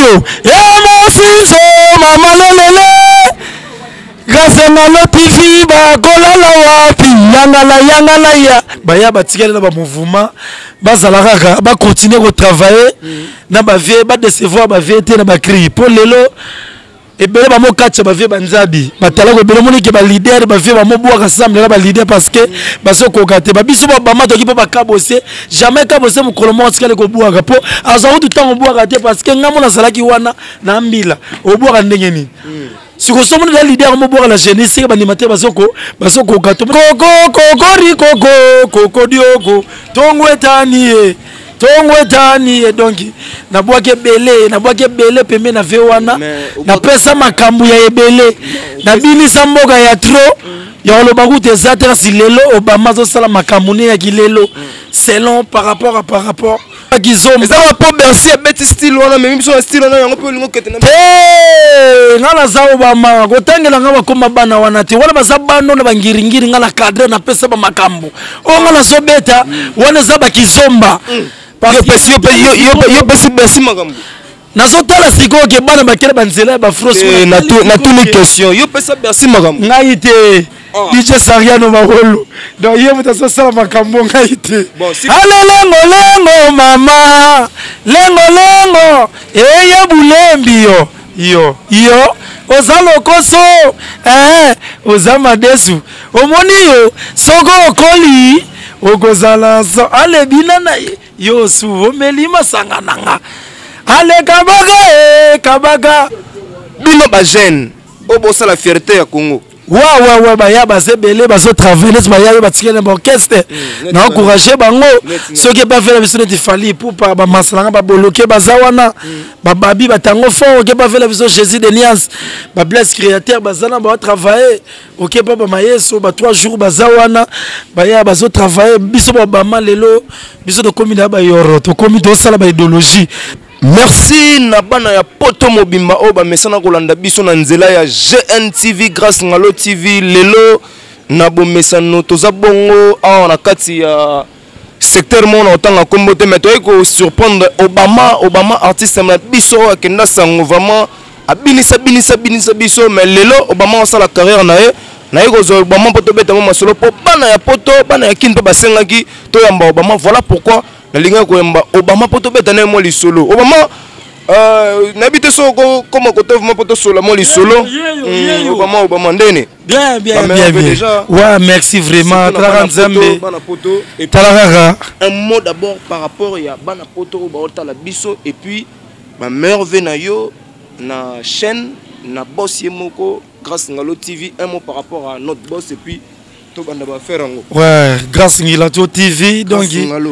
yo emosinzo mama lelele grâce na lo TV ba kolala wapi yangala ya baya batikele na ba mouvement bazala kaka ba continuer ko travailler na ba vie ba décevoir ba vie te na ba cri pour lelo ebele ba mo katcha ba vie banzabi batala ko ebele moni ke ba leader ba vie ba mo boaka ensemble na ba leader parce que baso ko kate ba biso ba mato ki pa kabose jamais kabose mu kolomo tikale ko boaka po azawu tout temps boaka te parce que ngamo na salaki wana na mbila o boaka ndenge ni si vous sommes les leaders, on boire la jeunesse, c'est animateur basoko gato. Coco diogo, tongwetani donc na boake belé pembe na vewana na pesa makambu ya ebele na bini samboka ya tro ya olobangu te zatra si lelo Obama zo sala makambu ne ya kilelo selon par rapport Gizom ça va pas bercer bête style wana même so style wana yango pe lingo ketena ngala za Obama kotangela ngaba koma bana wana te wana bazabano na bangiringiri ngala cadre na pesa ba makambo o ngala so beta wana za ba kizomba yo pesi bercer makambo nazotala siko ke bana bakele banzela ba frosse na tous les questions yo pesa bercer makambo ngai te DJ Sariano Marolo donc yé mutaso sala makambo ngai te lengo mama lengo eya bulembi yo ozalo koso ozama desu omoni yo soko okoli okozala so ale binana yo su omelima sangananga ale kabaga bino ba jeune obosa la fierté ya Congo ouais baya bazebele bazo travailler baya batikele na orchestre na encourager bango ceux qui pas fait la vision de Fali pour pas ba masalanga ba bloquer bazawana ba babi batango fort qui pas fait la vision Jésus de Nias ba bless créateur bazana ba travailler OK pas ba mayeso ba 3 jours bazawana baya bazo travailler biso ba mama lelo biso de komina ba yoro to komito sala ba idéologie. Merci Nabana ya poto mobimba oba mesana kolanda biso na nzela ya GNTV grâce ngalo TV lelo na bomesano toza bongo a na kati ya secteur mona otanga kombote mais toy ko surprendre Obama artiste na biso akenda sango vraiment abinisa biso mais lelo Obama osala carrière na ye na yeko zo Obama poto beta mo masolo po bana ya poto bana ya kinto basengaki to yamba Obama voilà pourquoi la ligne koyamba Obama poto beta na mo li solo Obama n'habite so comme côté mo poto solo mo li solo Obama ndene bien ouais merci vraiment Tala Nzambe Tala un mot d'abord par rapport ya bana poto ba otala biso et puis ma mère venayo na chaîne na boss yemoko grâce ngalo TV un mot par rapport à notre boss et puis ouais, grâce Ngilato TV donc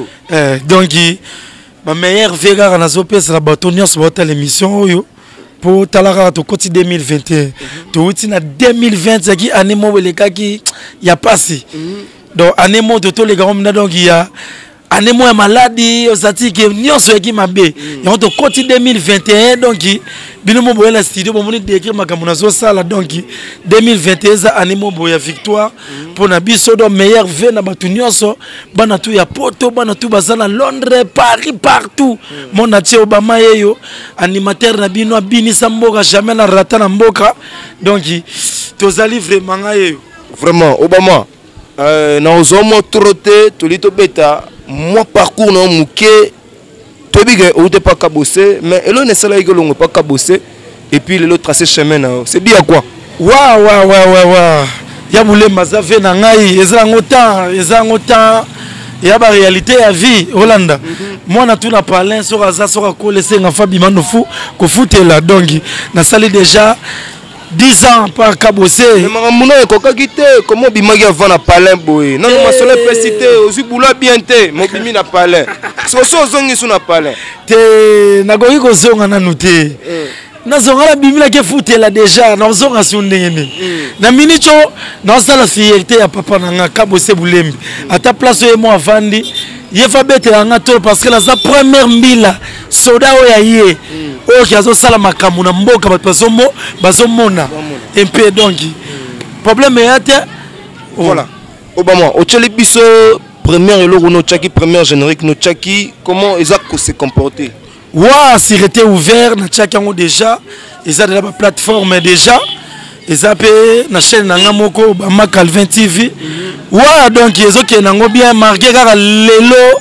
ma meilleure vega na zopé c'est la batonia sur votre émission pour talara to côté 2021 to utina 2020 qui année mo le kaki ya passé donc année mo de tous les grands donc il y a année mo maladie osati que nyonso qui mabe ya to côté 2021 donc bino mo boyela studio bo moni décrire makambo na zo sala donc 2021 za année mo boya victoire pour na biso do meilleur ve na batu nyonso bana tu ya poto bana tu bazana Londres Paris partout mon atie Obama yeyo animateur na bino abinisa mboka jamais na rata na mboka donc tozali vraiment ngayo vraiment Obama na ozomo trotter tolito beta moi parcours na muke tobige ou de pas cabosser mais elo ne sala igolongo pas cabosser et puis le tracé chemin c'est bien quoi wa ya mulema za ve na ngai ezango temps ya ba réalité ya vie Hollanda moi na tout na parler sur aza sur ko laisser nga fabi manofu ko futela donc na sali déjà 10 ans par cabossé mais mamuna ekokaki te comment bimaki avant na palin boy non ma sole pesité ozibula bien te mobimi na palin so zongi suna palin te nagoyi ko zonga na nuté na zonga la bimila ke futela déjà na zonga sundengene na minicho na sala fierté ya papa na cabossé bulembi ata place yo mo avandi yefa bete nga to parce que la sa première mbila soda oya ye o kiazo sala makambu na mboka bazomona un peu donc problème est voilà Obama o tcheli biso première eloko no tchaki première générique no tchaki comment exact se comporter Ouah, s'il était ouvert, na tchakango déjà, ils ont de la plateforme déjà, ils ont na chaîne Nangamoko, Bama Calvin TV. Ouah, donc ils ont bien marqué car lelo,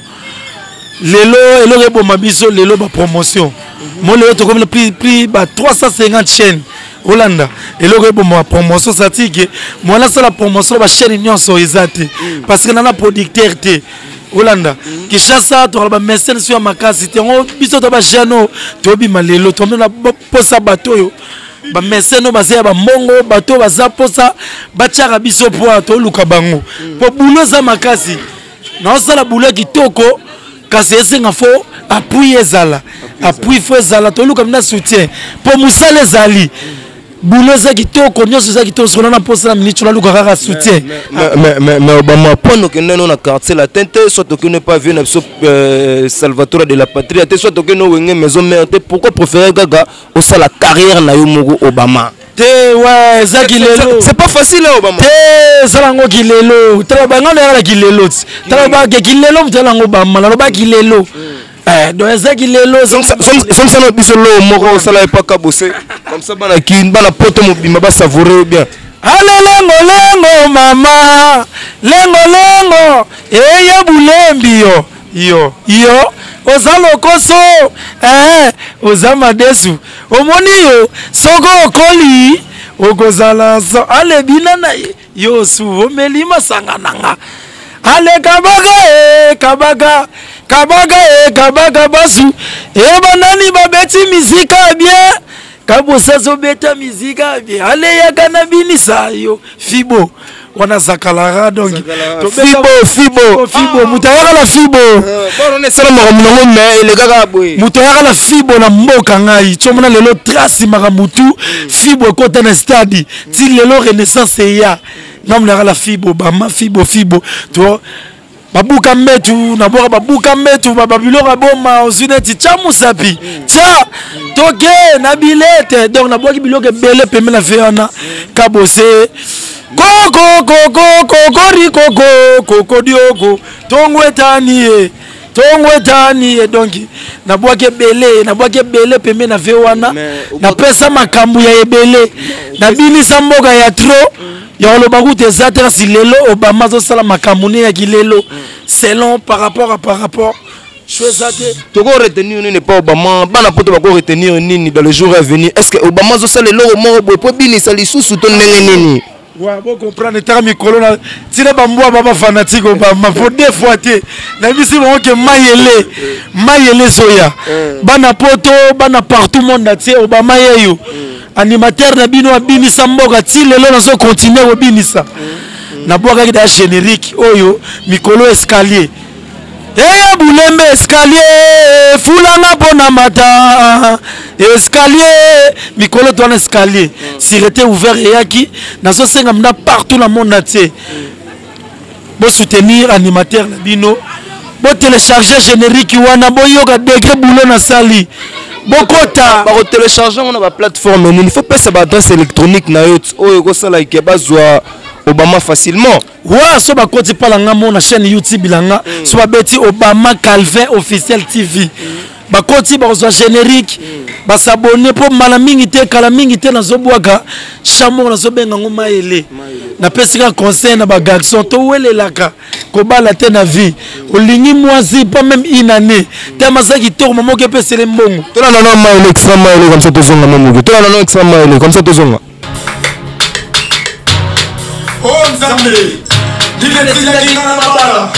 rebo mabiso, lelo ba promotion. Moi le to comme plus 350 chaînes. Hollanda et le rebo ma promotion ça dit que moi là c'est la promotion ba chaîne union so ezate parce que na producteur té Hollanda qui chassa to ba message sur makasi té on biso to ba jano to bi malelo to na posa bato yo ba message no bazaya ba mbongo bato baza posa ba tchara biso po to luka bango po bulo za makasi na sala bulo kitoko kasi esenga fo appui ezala appui fo ezala to luka mna soutien po musale zali boulot za kitoko nyonso za kitoko sona na posa na minute na luka kaka soutien mais Obama pono que non na quartier la tente soit que ne pas venir Salvatore de la patrie soit que no wenge maison mère pourquoi préférer gaga au sa la carrière na yo mogo Obama te ouais za kilelo c'est pas facile Obama te zalango kilelo tra banga na kilelo tra ba kilelo mtalango Obama na ba kilelo donc ezaki lelo somme ça biso lo moko sala pas kabosé comme ça bana kin bana poto mobima ba savourer bien ale lengo mama lengo eya bulembi yo ozalo koso ozama desu omoni yo soko okoli okozala so ale binana yo su omelima sangananga ale kabaga basu banani babeti mizika bien kabosazo beta mizika bien ale ya kanabini sayo fibo wana zakalara donc fibo mutayaka la fibo on est seulement monongo mais le gaga boy mutayaka la fibo na mboka ngai chomona lelo trace makamutu fibo kota na stade ti lelo renaissance ya namna la fibo bama fibo to babuka metu na boka babuka metu babiloko boma ozineti chamu sapi tia toke na bilete donc na boki biloko bele pembe na feana kabose koko dioko tongwetani donc na boki bele pembe na feana na pesa makambu ya ebele na binisa mboka ya tro ya oloba kuti ezatera si lelo Obama zo sala makamune ya kilelo selon par rapport choisate to go retenir ni pas Obama bana poto ba ko retenir nini dans les jours à venir est-ce que Obama zo sala lelo mo bo po bini sali susu to ndenge nini wa bo comprendre tera mikolo na tira bambwa baba fanatique Obama pour deux fois te na bisi mo ke mayele soya bana poto bana partout monde atie Obama yeyo animateur na bino abinisa mboka ti lelo nazo continuer obinisa na boka ki da générique oyo mikolo escalier eya bulembe escalier fulanga pona mata escalier mikolo to na escalier s'il était ouvert eyaki nazo senga mna partout na monde entier bo soutenir animateur na bino bo télécharger générique wana bo yoka degré boulot na sali bokota ba télécharger on a ba plateforme il faut pas ça ba adresse électronique na yo oyo ko sala ke bazwa Obama facilement wa so ba koti pala ngamo na chaîne YouTube langa so ba beti Obama Calvin officiel TV ba koti ba zo générique ba s'abonner pour malamingi te kala mingi te na zo bwaka chamo na zo benga ngoma ele na pesika conseil na ba garçon to welelaka ko bala te na vie olingi mwasi pas même une année tellement ça qui tourne maman qui peut se le mbongo to na non mail extra mail comme ça to zonga maman to na non extra mail comme ça to zonga oh nzambe dile kinga na bala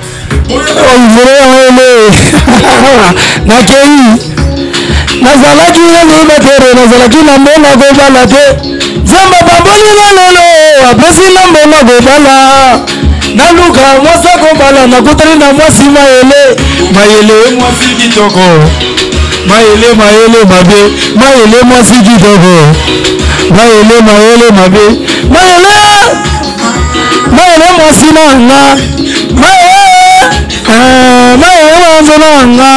nazalaki nanibatere nazalaki na mbonga kobala te zamba bamboli na lelo apesi na mbonga kobala naluka mwasi kobala nakutani na mwasi mayele mwasi kitoko mayele mabe mayele mwasi kitoko mayele mabe mayele mwasi nanga mayele wanzo nanga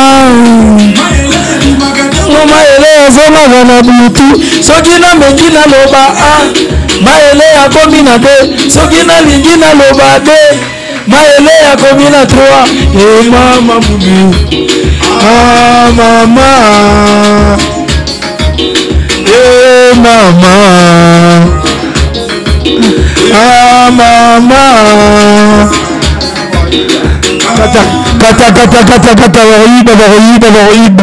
mayele azonga na butu soki na mengi na loba mayele akomi na de soki na lingi na loba de Maele ya komina 3 e mama mudu ah mama e mama ah mama kata waroyiba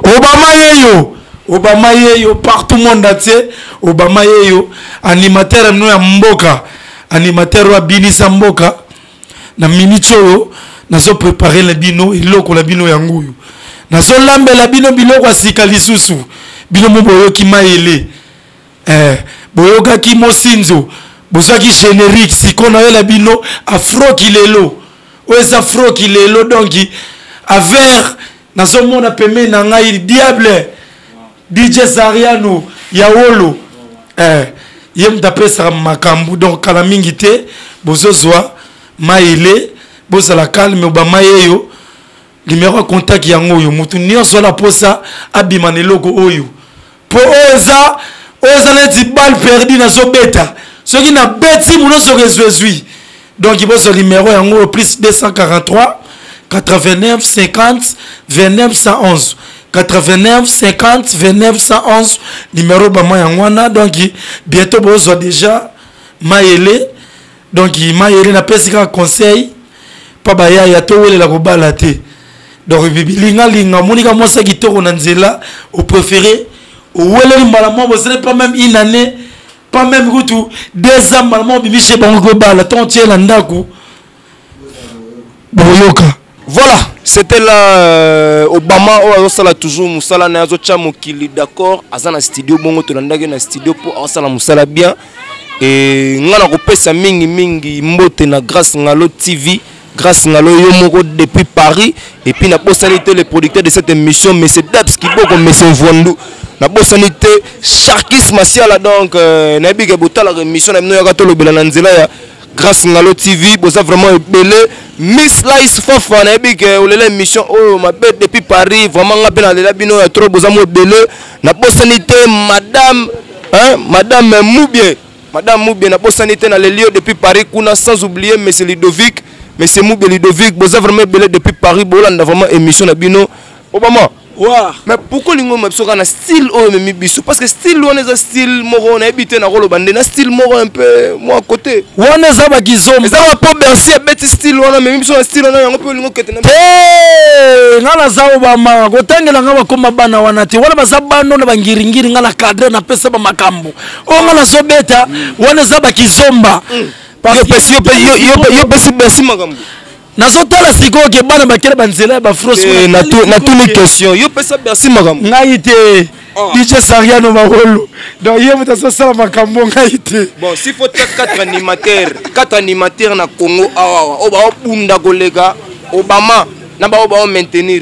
Obama yeyo partout monde entier Obama yeyo animateur no ya mboka animateur wa binisa mboka na minicho nazo préparer la bino iloko la bino ya nguyu nazo lambela bino biloko asika lisusu bino moboyoki maele boyoka ki mosinzo bozaki générique sikona yo la bino afro kilelo oza afro kilelo donc avec nazo mona peme na ngai diable DJ Zariano Yawolo yem tapesa makambu donc kala mingi te bozozwa maile bozala calme Obama yeyo numéro contact yango yo mutu nyonso la posa abima neloko oyo po oza neti balle perdu na so beta soki na beti muno so rezwezwi donc bozo numéro yango plus 243 89 50 29 111 89 50 29 111 numéro Bama Yangwana donc bientôt bozo déjà maele donc maele na pesika conseil pa baya ya to wele la kobala te donc linga monika mosa kitoko na nzela au préféré au wele mbala mo ce n'est pas même une année pas même kutu 2 ans mbala mo bibiche bango kobala ton tie la ndaku boyoka. Voilà, c'était là Obama Osala toujours Moussala Nazo Chamokili, d'accord. Azana studio bongo tolandaki na studio pour Osala Moussala bien. Et ngana kopesa mingi mbote na grâce ngalo TV, grâce ngalo Yomoko depuis Paris. Et puis na bosanité le producteur de cette émission, M. Dabs qui boko M. Vondou. Na bosanité Sharkis Masiala donc na biga botala émission na mnoya katolo belana nzela ya grâce ngalo TV boza vraiment belé Miss Lice Fofa na big olele émission oh ma bête depuis Paris vraiment ngapela lela bino ya trop boza mo belé na bosanité madame Moubien na bosanité na Lelio depuis Paris kuna sans oublier monsieur Ludovic boza vraiment belé depuis Paris bolanda vraiment émission na bino Obama. Wow. Mais pourquoi les gens sont en style oh mais biso parce que style on est un style moro on a habité na rolo bande na style moro un peu moi à côté on est ça ba kizomba ça va pas bercer bête style on a même biso un style on a un peu lingo ketena ngala za Obama kotangela ngaba koma bana wanati wala bazabano na bangiringiri ngala cadre na pesa ba makambo o ngala so beta on est ça ba kizomba yo pesi bercer makambo nazotala siko ke bana bakela banzela ba frosse na tous les questions yo pesa merci makambo ngaite DJ Sariano Marolo donc yo mutaso sala makambo ngaite bon s'il faut 4 animateurs na Congo awa o ba opunda kolega Obama na ba o maintenir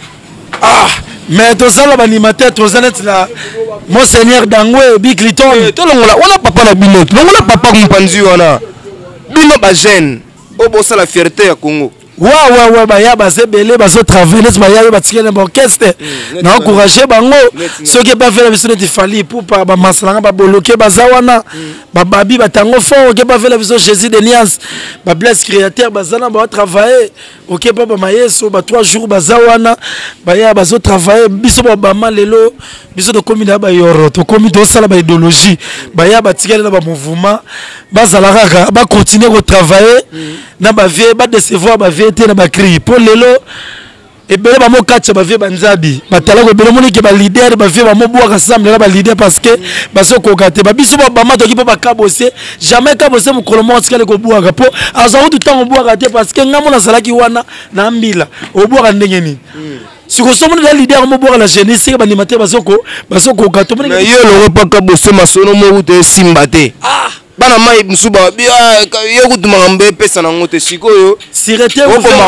mais tozala ba animateur tozala na Monseigneur Dangwe Big Liton tolongola wana papa na bino longola papa kumpanzi wana bino ba jeune Obo ça la fierté à Congo. Ouais bah ya bazebele bazo travailler ba ya ba tikene ba orchestre na encourager bango ceux qui pas fait la vision de Fali pour pas ba masalanga ba bloquer bazawana ba babi batango fort qui pas fait la vision Jésus de Nias ba bless créateur bazana ba travailler OK pas ba mayeso ba 3 jours bazawana ba ya bazo travailler biso ba malelo biso de komida ba yoro to komida sala ba idéologie ba ya ba tikene na ba mouvement bazala kaka ba continuer ko travailler na ba vie ba décevoir ba vie na ba cri pour lelo et bele ba mo katcha ba vie banzabi batala ko bele moni ke ba leader ba vie ba mo boaka ensemble na ba leader parce que baso ko kate ba biso ba mato ki pa kabose jamais kabose mu kolomo tsikale ko boaka po azawu tout temps boaka te parce que ngamo na salaki wana na mbila o boaka ndenge ni siko somo na leader mo boaka la jeunesse ke ba animateur baso ko gato mais yo lo pa kabose masono mo te simbate bana mai musuba yo kutuma ngambe pesa na ngote sikoyo sirete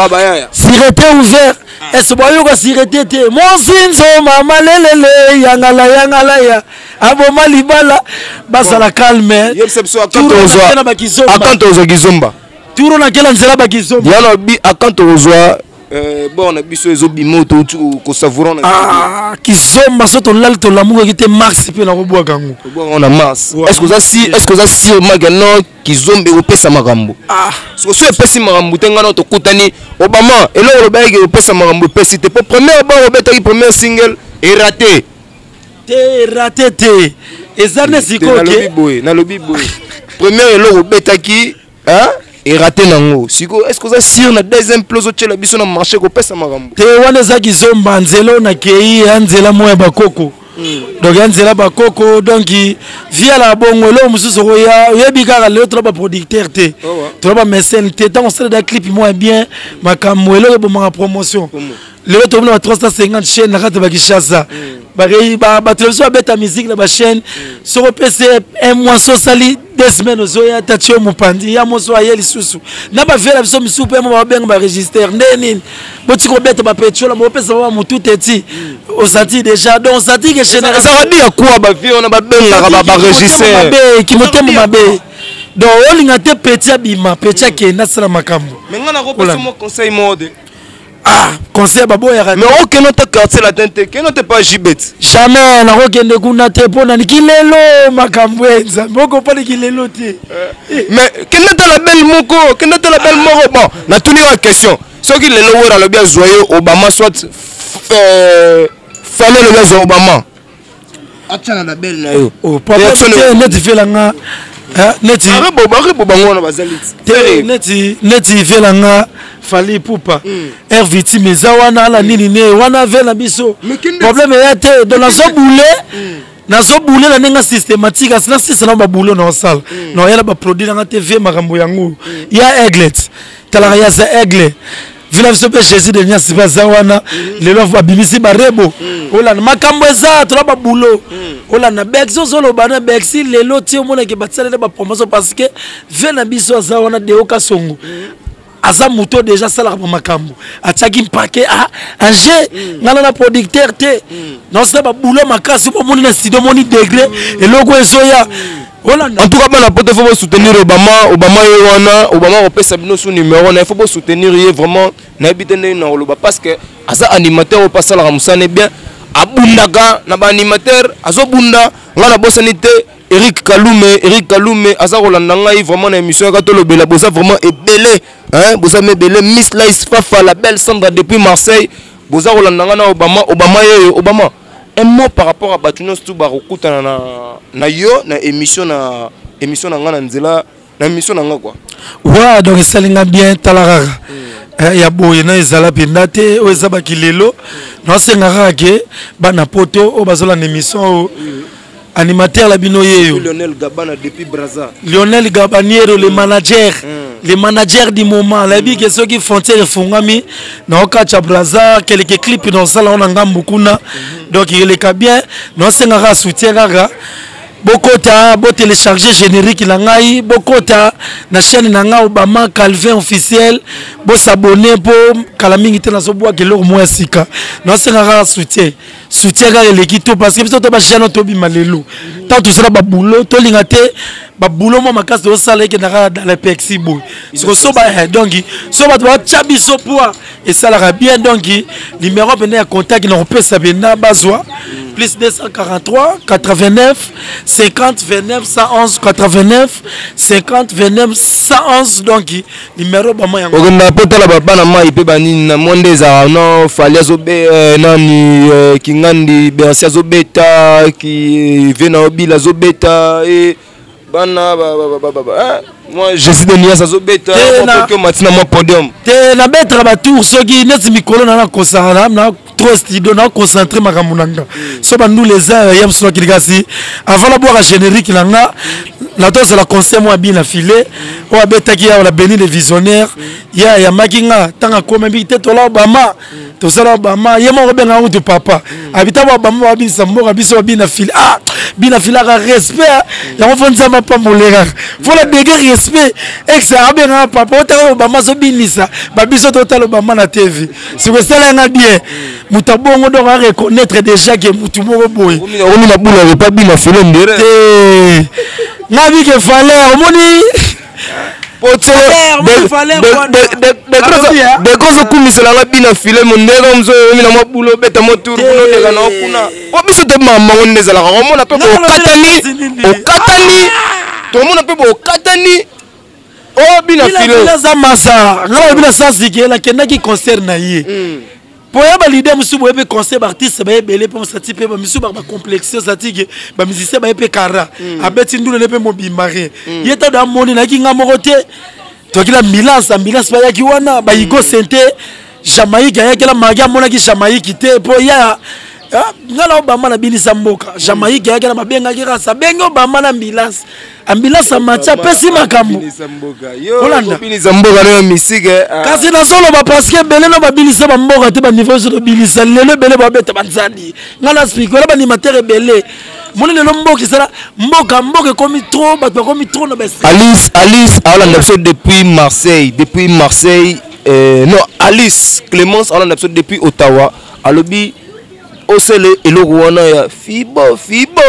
ouvert est-ce boyo ko sirete te monsinzo mama lelele yangala ya aboma libala basala calme yepsepso akanto ozwa kizomba turo na kela nzela ba kizomba yana bi akanto ozwa bon na biso ezo bimoto ko savourer na kizomba soto lal to lamuka kite Mars pe na robwa kango on a Mars est-ce que ça si magano kizombe opesa makambo so so epesi makambo tenga na to kutani Obama elo robege opesa makambo pesi te pour première ba obeta ki première single et raté ezane sikoke na lobi boy première elo obeta ki et raté nango siko est-ce que ça sur na deuxième ploso tchela biso na marché ko pesa makambo te wana za kizomba nzelo na kei anzela moya bakoko donc anzela bakoko donc via la bongo lo mususu ko ya yebika le trop ba producteur te trop ba mécène te tant on sait da clip moi bien makambo elo bo ma promotion le to na 350 chaîne na kata ba Kishasa ba télévision beta musique na ba chaîne so ko pese un mois so sali 2 semaines ozoya tatio mupandi ya moso ayeli susu na ba vela biso misupe mo ba benga ba register ndeni boti ko beta ba petrol mo pesa ba mutu teti osati déjà donc osati que général ça va dire quoi ba vie on a ba benga ba register ki motemo mabe donc olinga te petit abima petit ke na sala makambo mais ngana ko pesa mo conseil mode conseil babo ya mais aucun autre quartier la tente que non pas Jibet jamais na okende kuna te pona nikilelo makambo enza moko pa nikilelo te mais kenata la belle moko kenata la belle moko bon na tuni la question ce qui lelo wera le bien joyeux Obama soit fallait le bien Obama atana la belle na yo papa net felanga neti arebo bango na bazalit neti felanga fali pupa air victime zawana la nini ne wana vela biso problème ya te donc nazo boule na nenga systématique asina sisa na ba boule na sala no yala ba produit na TV makambo yango ya Eglet tala ya za Aigle vila biso pe Jésus de Nyasi bazawana lelo va bimisi barebo ola na makambo eza to ba boulot ola na bexo zolo bana bexi lelo ti omona ke batsala ba promotion parce que vena biso zawana de okasongo aza muto déjà sala ba makambo ataki mpake anje ngana na producteur te non ça ba boulot makasi po moni na studio moni degré et logo ezoya en tout cas bana pote faut soutenir Obama yewana Obama opesa bino son numéro na faut soutenir vraiment na bitene na oloba parce que aza animateur au passer la musane bien abundaka na ba animateur azobunda ngana bosanité Eric Kalume aza rolanda ngai vraiment na émission ka to lobela boza vraiment ebelé hein boza mebelé Miss Lice Fafa la belle Sandra depuis Marseille boza rolanda ngana Obama un mot par rapport à Batunos tout barokuta na yo na émission na ngana nzela na émission na nga quoi ouais donc salinga bien talarara ya boye na ezala pendate o ezaba kilelo non sengara ke bana poto o bazola na émission animateur la bino yeyo Lionel Gabana depuis Brazza Lionel Gabaniero le manager du moment la bi que ceux qui frontière fongami na okacha Brazza quelques clips dans ça là on ngambu kuna donc il est bien non sengara soutien gaga bokota bo télécharger générique la ngai bokota na chaîne na nga Obama Calvin officiel bo s'abonner po kala mingi te na so boa keloko mo sika non sengara soutien ga l'équipe parce que biso to ba chaîne to bima lelo tant tout ça ba boulot to linga te ba boulot mo makasi do sala ke na dans les pexi boy so ba donc so ba to chabi so poa et ça la bien donc numéro bena contact na peut ça bena bazwa plus 243 89 50 29 111 89 50 29 111 donc numéro bama yango okenda potala bana mai pe banini na monde za no falia zobe nani kingandi bersia zobeta ki vena obila zobeta et bana moi Jésus de Nias zobeta que matina mo podium te na betra ba tour soki neti mikolo na kosana na trop studio na concentrer makambo nanga so ba nous les yam so kilikasi avant la boire générique nanga la dose la conseil moi bien affilé o abetaki ya la béni des visionnaires ya makinga tanga koma bi te to la Obama to sala Obama yema ko benga utu papa habita Obama wa bin sambo biso bien affilé bien affilé respect ya on fonza ma pas molera faut la déguer respect ex abenga papa o Obama so binisa ba biso to tala Obama na TV si ko sala nga bien mutabongo donc à reconnaître déjà que mutu moko boy on na bula pas bien affilé ndere nabi ke fallait omoni dekozo kumiselanga bina file mondeka mzoyomina mwa bulo beta moturu kunodeka na okuna po biso te mama onde ezalaka omona mpe okatani tomona mpe okatani o bina file za masa ngala bina sasike la kendaki concert na ye po ya ba leader musu boye pe concert artiste ba ebele po sati pe ba musu ba complexe sati ke ba musicien ba pe kara abeti ndule ne pe mobimare yeta da moni na ki ngamoko te to kila ambulance ba ya ki wana ba igo sente Jamaïque ya kila magia mona ki Jamaïque te po ya ngala obama na binisa mboka Jamaïque ya kila mabenga ki rasa bengo obama na ambulance amacha pesi makambo Olanda binisa mboka na misike kasi na solo ba parce que belé na ba binisa ba mboka te ba niveau sur binisa lelo belé ba beta banzani ngala speaker ba animateur belé mon lelo mboka sala mboka komi trop ba komi trop na ba Alice Olanda depuis Marseille non Alice Clémence Olanda depuis Ottawa alobi osele eloko wana ya fibo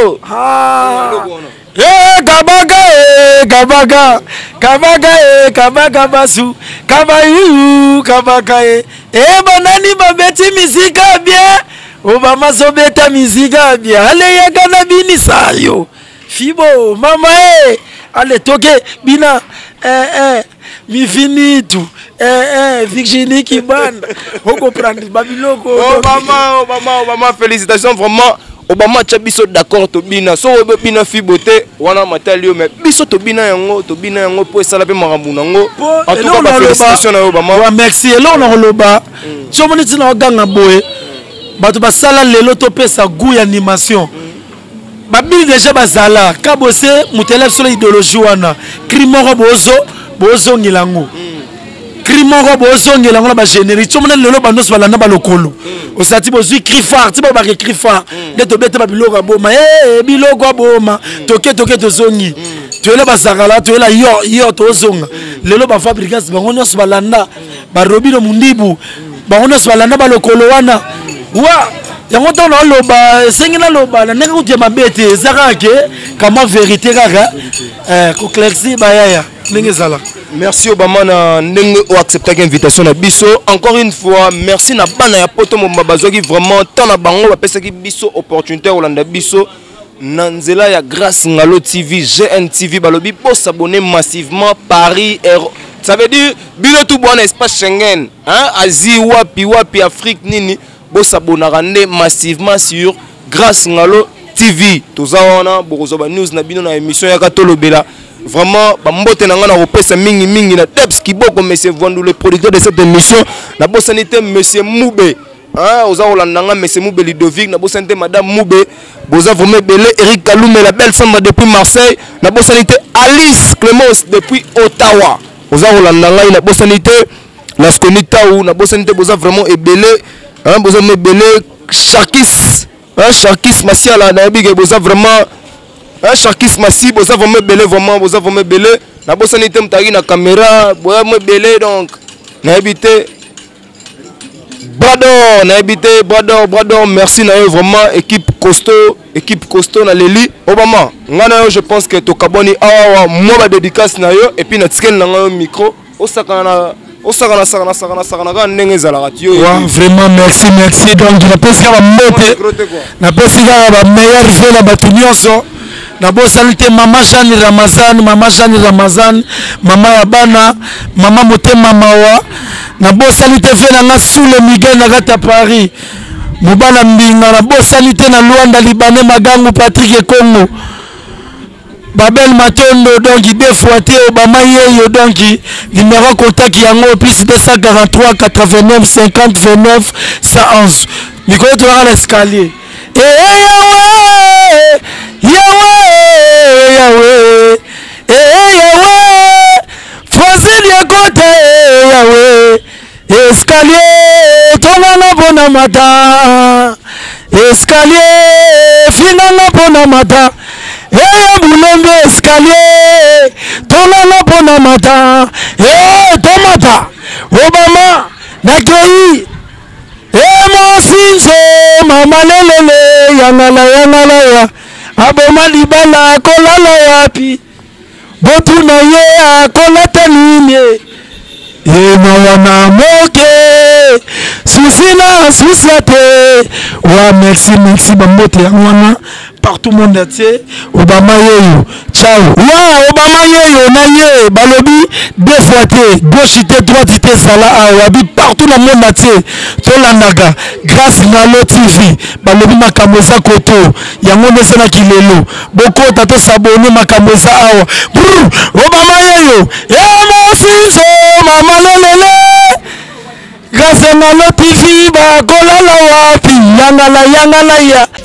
kabaga basu kabayu kabaga banani babeti mizika bien obama sobeta mizika bien ale yaka na binisa yo fibo mama ale toke bina mifinitu Virginie Kibanda oko prendre babiloko Obama félicitations vraiment Obama chabiso d'accord to bina so bina fibote wana matalio mais biso to bina yango po esala pe marambu nango en tout cas félicitations na Obama wa merci elo na loba so moni tina ganga boye bato basala lelo to pesa goût ya animation babili déjà bazala kabose mutele sur idéologie wana crimoro bozo ngilango crimoro bozo ngilango na ba générique so moni lelo bandos balanda balokolo osati bozui crifar ti ba crifar ndeto bete ba biloko boma biloko boma toke tozongi toyela basakala toyela yo tozonga lelo ba fabricants bango nyonso balanda ba robino mundibu bango nyonso balanda balokolo wana wa yango to na loba sengi na loba na ndenge kutia mabete ezaka ke kama vérité kaka ko clarifie bayaya ndenge zala. Merci Obama na ndenge o accepter l'invitation na biso encore une fois merci na bana ya poto mo bazwaki vraiment tant na bango ba pesa ki biso opportunité Olanda biso na nzela ya Grâce Ngalo TV GNTV balobi pour s'abonner massivement Paris ça veut dire bino tout bon espace Schengen hein Asie wapi Afrique nini bo s'abonner massivement sur Grâce Ngalo TV tozawana bokozoba news na bino na émission ya Katolobela. Vraiment, bambote na ngana repesa mingi na Teps Kiboko monsieur Vandu le producteur de cette émission na bosanité monsieur Moube hein oza Olandanga monsieur Moube Ludovic na bosanité madame Moube boza vraiment belé Eric Kalume la belle femme depuis Marseille na bosanité Alice Clémence depuis Ottawa oza Olandanga na bosanité Las Konita ou na bosanité boza vraiment ebelé hein boza mebelé Sharkis Masiala na bige boza vraiment Sharkis Massi, vous avez me belé, la bosanité m'tagi na caméra, vous avez me belé donc, na habité, Brador, merci na vraiment équipe costaud na Leli, Obama, ngana je pense que to kaboni awa moi ba dédicace na yo et puis na tiken na micro, osakana ndenge ezala radio vraiment merci donc na pesa ba mote na pesa ba meilleur fait la batunyoso na bosalite mama Jeanne Ramazan mama ya bana mama motema mawa na bosalite fe na Sule Miguel na kata Paris mobana mbinga na bosalite na Luanda Libanais Magangu Patrick Congo Babel Matondo donc deux fois té Obama yeyo donc numéro contact yango plus 243 89 50 29 111 miko to à l'escalier Yahweh Fossil Yakote Yahweh Escalier Tonana Bonamata Escalier Finana Bonamata Boulombe Escalier Tonana Bonamata Tomata Obama Nakei Mosinzo Mama Lelele Yangala ya Aboma libala kolala yapi botuna ye akolata nini wana moke susina susiate wa merci bambote ya wana partout monde atier Obama yeyo ciao wa Obama yeyo na ye balobi deux fois te gauche te droite te sala awa bi partout na monde atier tolandaka grâce na lo TV balobi makambo eza koto yango nde na kilelo bokota to sabone makambo eza awa Obama yeyo mosinzo mama lelele grâce na lo TV bakolala wapi yangala ya